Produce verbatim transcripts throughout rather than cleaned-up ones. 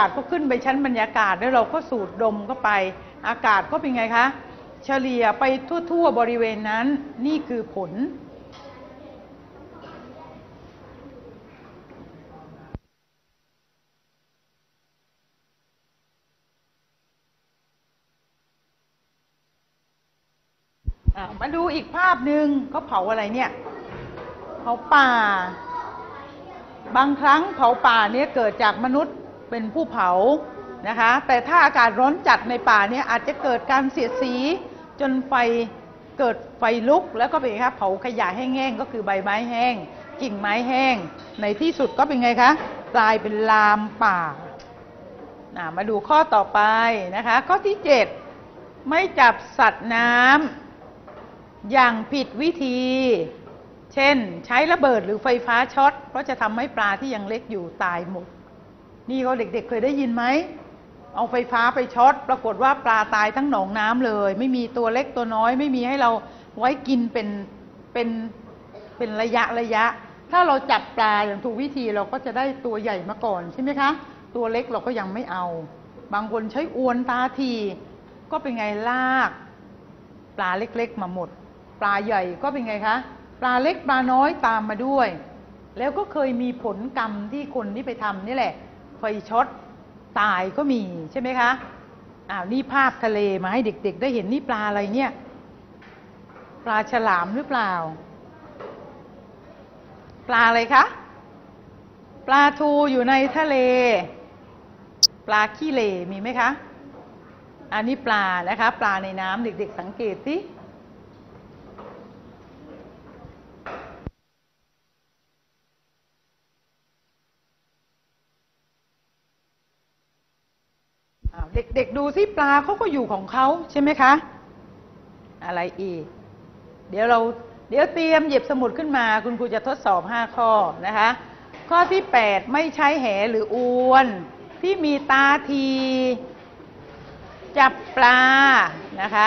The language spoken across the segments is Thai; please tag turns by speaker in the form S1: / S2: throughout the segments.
S1: ศก็ขึ้นไปชั้นบรรยากาศแล้วเราก็สูดดมเข้าไปอากาศก็เป็นไงคะเฉลี่ยไปทั่วๆบริเวณนั้นนี่คือผลมาดูอีกภาพหนึ่งเขาเผาอะไรเนี่ยเผาป่าบางครั้งเผาป่าเนี่ยเกิดจากมนุษย์เป็นผู้เผานะคะแต่ถ้าอากาศร้อนจัดในป่าเนี่ยอาจจะเกิดการเสียดสีจนไฟเกิดไฟลุกแล้วก็เป็นไงคะเผาขยะแห้งๆก็คือใบไม้แห้งกิ่งไม้แห้งในที่สุดก็เป็นไงคะกลายเป็นลามป่ามาดูข้อต่อไปนะคะข้อที่เจ็ดไม่จับสัตว์น้ำอย่างผิดวิธีเช่นใช้ระเบิดหรือไฟฟ้าช็อตเพราะจะทำให้ปลาที่ยังเล็กอยู่ตายหมดนี่เขาเด็กๆเคยได้ยินไหมเอาไฟฟ้าไปช็อตปรากฏว่าปลาตายทั้งหนองน้ำเลยไม่มีตัวเล็กตัวน้อยไม่มีให้เราไว้กินเป็นเป็นเป็นระยะระยะถ้าเราจับปลาอย่างถูกวิธีเราก็จะได้ตัวใหญ่มาก่อนใช่ไหมคะตัวเล็กเราก็ยังไม่เอาบางคนใช้อวนตาทีก็เป็นไงลากปลาเล็กๆมาหมดปลาใหญ่ก็เป็นไงคะปลาเล็กปลาน้อยตามมาด้วยแล้วก็เคยมีผลกรรมที่คนที่ไปทำนี่แหละไฟช็อตตายก็มีใช่ไหมคะอ้าวนี่ภาพทะเลมาให้เด็กๆได้เห็นนี่ปลาอะไรเนี่ยปลาฉลามหรือเปล่าปลาอะไรคะปลาทูอยู่ในทะเลปลาขี้เหร่มีไหมคะอันนี้ปลานะคะปลาในน้ำเด็กๆสังเกตสิเด็กๆดูสิปลาเขาก็อยู่ของเขาใช่ไหมคะอะไรอีกเดี๋ยวเราเดี๋ยวเตรียมหยิบสมุดขึ้นมาคุณครูจะทดสอบห้าข้อนะคะข้อที่แปดไม่ใช้แหหรืออวนที่มีตาทีจับปลานะคะ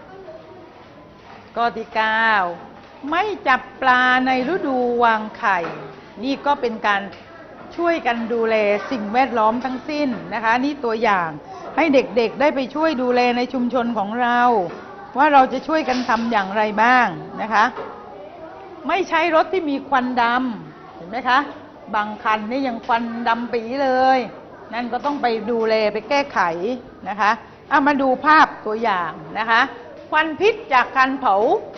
S1: ข้อที่เก้าไม่จับปลาในฤดูวางไข่นี่ก็เป็นการช่วยกันดูแลสิ่งแวดล้อมทั้งสิ้นนะคะนี่ตัวอย่างให้เด็กๆได้ไปช่วยดูแลในชุมชนของเราว่าเราจะช่วยกันทำอย่างไรบ้างนะคะไม่ใช้รถที่มีควันดำเห็นไหมคะบางคันนี่ยังควันดำปีเลยนั่นก็ต้องไปดูแลไปแก้ไขนะคะเอามาดูภาพตัวอย่างนะคะควันพิษจากการเผา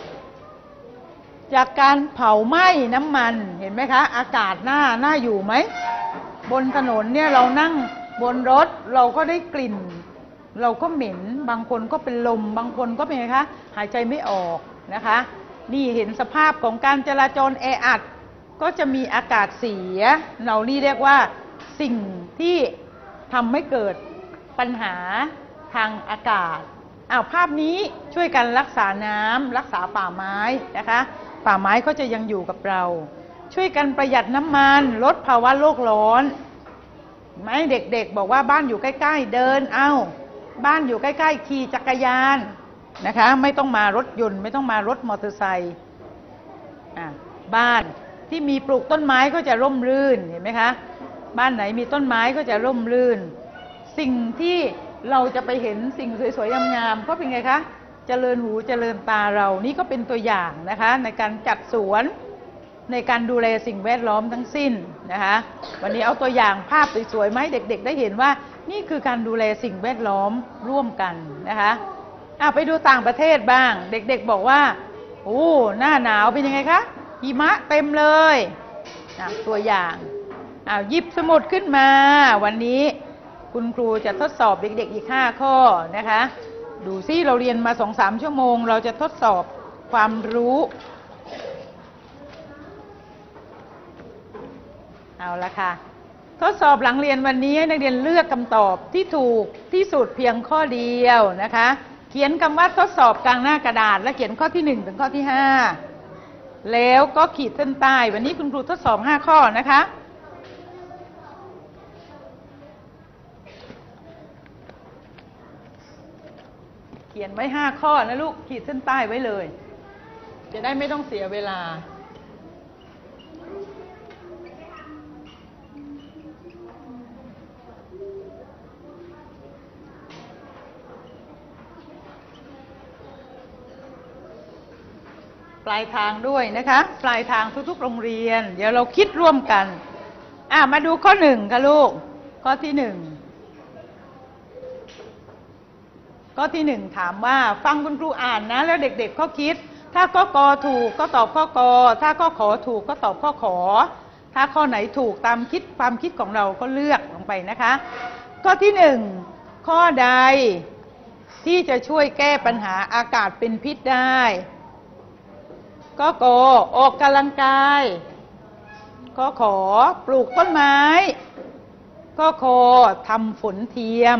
S1: จากการเผาไหม้น้ำมันเห็นไหมคะอากาศน่าน่าอยู่ไหมบนถนนเนี่ยเรานั่งบนรถเราก็ได้กลิ่นเราก็เหม็นบางคนก็เป็นลมบางคนก็เป็นไงคะหายใจไม่ออกนะคะนี่เห็นสภาพของการจราจรแออัดก็จะมีอากาศเสียเรานี่เรียกว่าสิ่งที่ทำให้เกิดปัญหาทางอากาศอ้าวภาพนี้ช่วยกันรักษาน้ำรักษาป่าไม้นะคะป่าไม้ก็จะยังอยู่กับเราช่วยกันประหยัดน้ำมันลดภาวะโลกร้อนไม่เด็กๆบอกว่าบ้านอยู่ใกล้ๆเดินเอาบ้านอยู่ใกล้ๆขี่จักรยานนะคะไม่ต้องมารถยนต์ไม่ต้องมารถมอเตอร์ไซค์บ้านที่มีปลูกต้นไม้ก็จะร่มรื่นเห็นไหมคะบ้านไหนมีต้นไม้ก็จะร่มรื่นสิ่งที่เราจะไปเห็นสิ่งสวยๆงามๆก็เป็นไงคะเจริญหูเจริญตาเรานี่ก็เป็นตัวอย่างนะคะในการจัดสวนในการดูแลสิ่งแวดล้อมทั้งสิ้นนะคะวันนี้เอาตัวอย่างภาพสวยๆมาให้เด็กๆได้เห็นว่านี่คือการดูแลสิ่งแวดล้อมร่วมกันนะคะอ่ะไปดูต่างประเทศบ้างเด็กๆบอกว่าโอ้หน้าหนาวเป็นยังไงคะหิมะเต็มเลยนะตัวอย่างอ้าวหยิบสมุดขึ้นมาวันนี้คุณครูจะทดสอบเด็กๆอีกห้าข้อนะคะดูซิเราเรียนมา สองถึงสาม ชั่วโมงเราจะทดสอบความรู้เอาละค่ะทดสอบหลังเรียนวันนี้นักเรียนเลือกคำตอบที่ถูกที่สุดเพียงข้อเดียวนะคะเขียนคำว่าทดสอบกลางหน้ากระดาษและเขียนข้อที่หนึ่งถึงข้อที่ห้าแล้วก็ขีดเส้นใต้วันนี้คุณครูทดสอบห้าข้อนะคะเขียนไว้ห้าข้อนะลูกขีดเส้นใต้ไว้เลยจะได้ไม่ต้องเสียเวลาปลายทางด้วยนะคะปลายทางทุกๆโรงเรียนเดี๋ยวเราคิดร่วมกันอ่ะมาดูข้อหนึ่งค่ะลูกข้อที่หนึ่งข้อที่หนึ่งถามว่าฟังคุณครูอ่านนะแล้วเด็กๆก็คิดถ้าข้อกอถูกก็ตอบข้อกอถ้าข้อขอถูกก็ตอบข้อขอถ้าข้อไหนถูกตามคิดความคิดของเราก็เลือกลงไปนะคะข้อที่หนึ่งข้อใดที่จะช่วยแก้ปัญหาอากาศเป็นพิษได้ก็กอออกกำลังกายก็ขอปลูกต้นไม้ก็คอทำฝนเทียม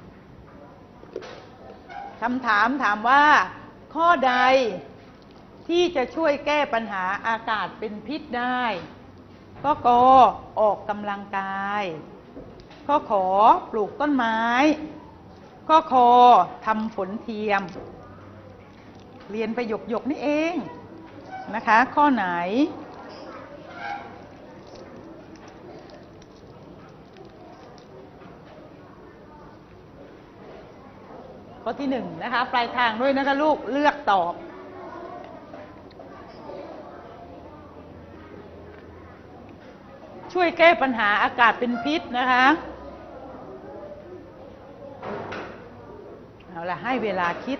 S1: คำถามถามว่าข้อใดที่จะช่วยแก้ปัญหาอากาศเป็นพิษได้ก็กอออกกำลังกายก็ขอปลูกต้นไม้ก็คอทำฝนเทียมเรียนไปหยกๆนี่เองนะคะข้อไหนข้อที่หนึ่งนะคะปลายทางด้วยนะคะลูกเลือกตอบช่วยแก้ปัญหาอากาศเป็นพิษนะคะเอาล่ะให้เวลาคิด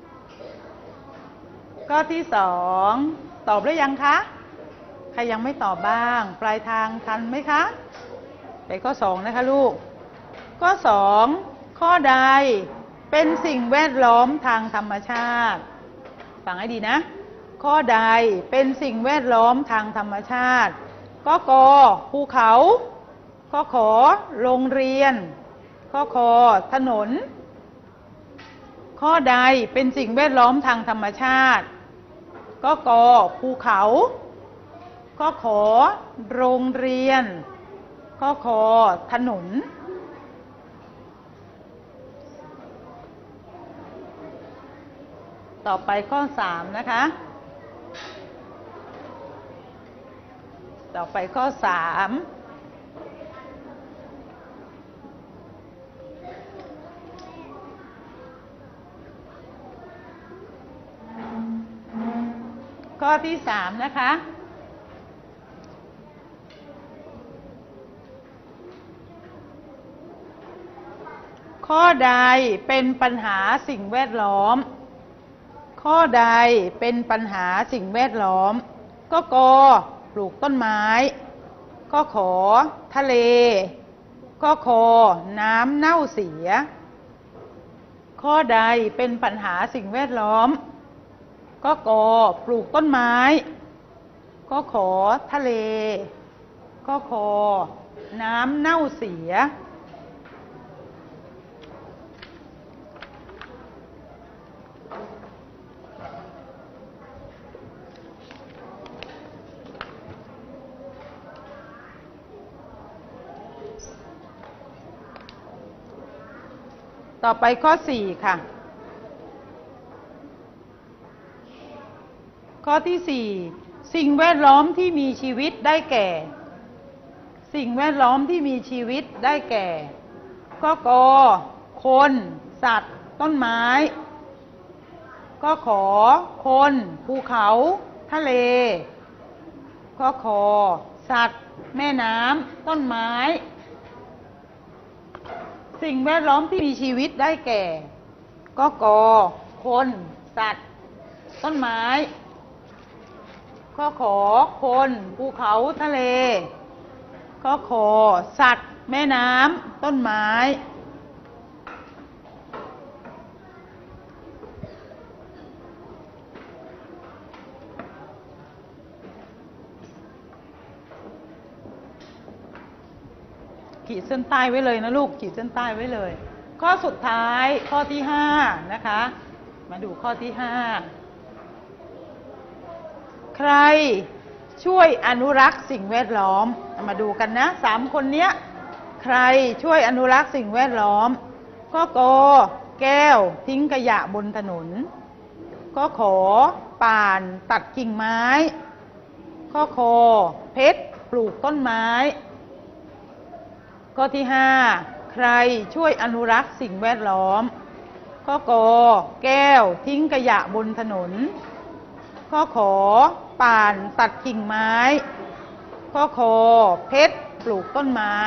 S1: ข้อที่สองตอบหรือยังคะใครยังไม่ตอบบ้างปลายทางทันไหมคะไปข้อสองนะคะลูกข้อสองข้อใดเป็นสิ่งแวดล้อมทางธรรมชาติฟังให้ดีนะข้อใดเป็นสิ่งแวดล้อมทางธรรมชาติก็กอภูเขาก็ขอโรงเรียนก็คอถนนข้อใดเป็นสิ่งแวดล้อมทางธรรมชาติก็กอภูเขาก็ขอโรงเรียนก็คอถนนต่อไปข้อสามนะคะต่อไปข้อสามข้อที่สามนะคะข้อใดเป็นปัญหาสิ่งแวดล้อมข้อใดเป็นปัญหาสิ่งแวดล้อมก็กอปลูกต้นไม้ก็ขอทะเลก็คอน้ำเน่าเสียข้อใดเป็นปัญหาสิ่งแวดล้อมก็กอปลูกต้นไม้ก็ขอทะเลก็คอน้ำเน่าเสียต่อไปข้อสี่ค่ะข้อที่สี่สิ่งแวดล้อมที่มีชีวิตได้แก่สิ่งแวดล้อมที่มีชีวิตได้แก่ก็กอคนสัตว์ต้นไม้ก็ขอคนภูเขาทะเลก็ขอสัตว์แม่น้ำต้นไม้สิ่งแวดล้อมที่มีชีวิตได้แก่ก็กอคนสัตว์ต้นไม้ก็ขอคนภูเขาทะเลก็ขอสัตว์แม่น้ำต้นไม้ขีดเส้นใต้ไว้เลยนะลูกขีดเส้นใต้ไว้เลยข้อสุดท้ายข้อที่ห้านะคะมาดูข้อที่ห้าใครช่วยอนุรักษ์สิ่งแวดล้อมมาดูกันนะสามคนเนี้ยใครช่วยอนุรักษ์สิ่งแวดล้อมก็กอแก้วทิ้งขยะบนถนนก็ขอป่านตัดกิ่งไม้ก็คอเพชรปลูกต้นไม้ข้อที่ห้าใครช่วยอนุรักษ์สิ่งแวดล้อมก็กอแก้วทิ้งขยะบนถนนข้อขอป่านตัดกิ่งไม้ข้อคอเพชรปลูกต้นไม้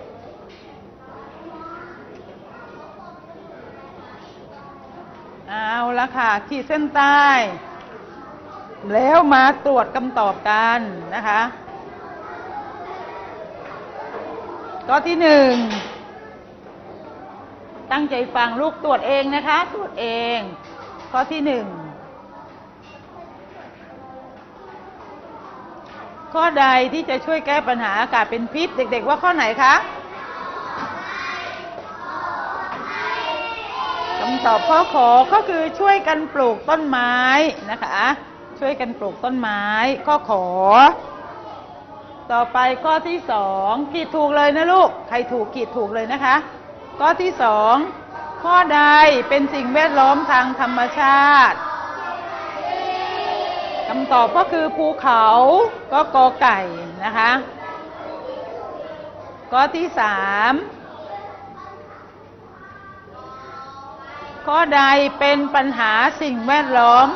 S1: เอาละค่ะขีดเส้นใต้แล้วมาตรวจคำตอบกันนะคะข้อที่หนึ่งตั้งใจฟังลูกตรวจเองนะคะตรวจเองข้อที่หนึ่งข้อใดที่จะช่วยแก้ปัญหาอากาศเป็นพิษเด็กๆว่าข้อไหนคะคำตอบข้อขอก็คือช่วยกันปลูกต้นไม้นะคะช่วยกันปลูกต้นไม้ข้อขอต่อไปข้อที่สองขีดถูกเลยนะลูกใครถูกขีดถูกเลยนะคะข้อที่สองข้อใดเป็นสิ่งแวดล้อมทางธรรมชาติคำตอบก็คือภูเขาก็กอไก่นะคะข้อที่สามข้อใดเป็นปัญหาสิ่งแวดล้อม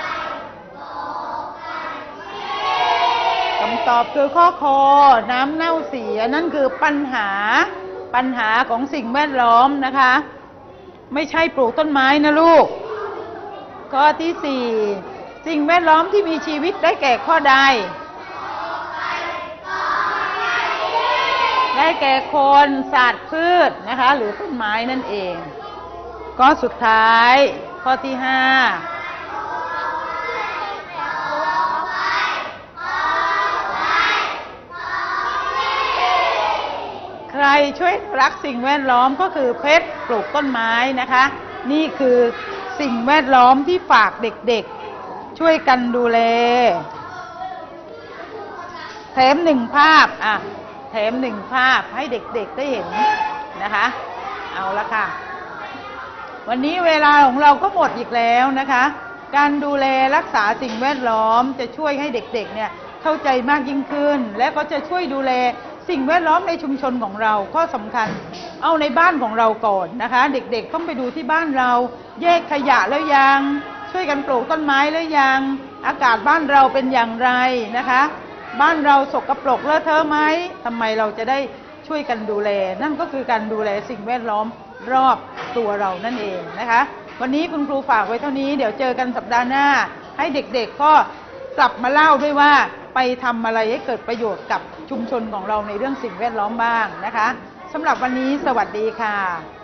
S1: คำตอบคือข้อคอน้ำเน่าเสียนั่นคือปัญหาปัญหาของสิ่งแวดล้อมนะคะไม่ใช่ปลูกต้นไม้นะลูกข้อที่สี่สิ่งแวดล้อมที่มีชีวิตได้แก่ข้อใดได้แก่คนสัตว์พืชนะคะหรือต้นไม้นั่นเองข้อสุดท้ายข้อที่ห้าใครช่วยรักสิ่งแวดล้อมก็คือเพชรปลูกต้นไม้นะคะนี่คือสิ่งแวดล้อมที่ฝากเด็กๆช่วยกันดูแลแถมหนึ่งภาพอ่ะแถมหนึ่งภาพให้เด็กๆได้เห็นนะคะเอาละค่ะวันนี้เวลาของเราก็หมดอีกแล้วนะคะการดูแลรักษาสิ่งแวดล้อมจะช่วยให้เด็กๆเนี่ยเข้าใจมากยิ่งขึ้นและก็จะช่วยดูแลสิ่งแวดล้อมในชุมชนของเราข้อสำคัญเอาในบ้านของเราก่อนนะคะเด็กๆต้องไปดูที่บ้านเราแยกขยะแล้วยังช่วยกันปลูกต้นไม้แล้วยังอากาศบ้านเราเป็นอย่างไรนะคะบ้านเราสกปรกเลอะเทอะไหมทำไมเราจะได้ช่วยกันดูแลนั่นก็คือการดูแลสิ่งแวดล้อมรอบตัวเรานั่นเองนะคะวันนี้คุณครูฝากไว้เท่านี้เดี๋ยวเจอกันสัปดาห์หน้าให้เด็กๆก็กลับมาเล่าด้วยว่าไปทำอะไรให้เกิดประโยชน์กับชุมชนของเราในเรื่องสิ่งแวดล้อมบ้างนะคะสำหรับวันนี้สวัสดีค่ะ